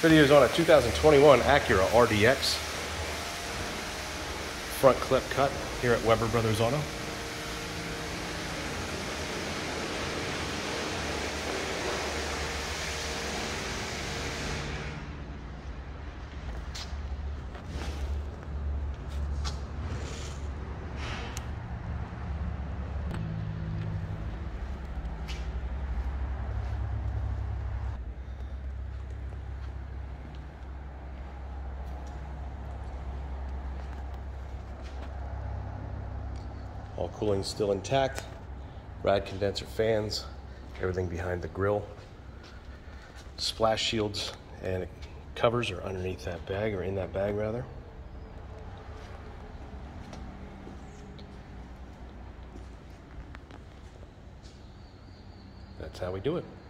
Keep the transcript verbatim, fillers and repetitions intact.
Video is on a two thousand twenty-one Acura R D X. Front clip cut here at Weber Brothers Auto. All cooling still intact. Rad condenser fans, everything behind the grill. Splash shields and covers are underneath that bag, or in that bag rather. That's how we do it.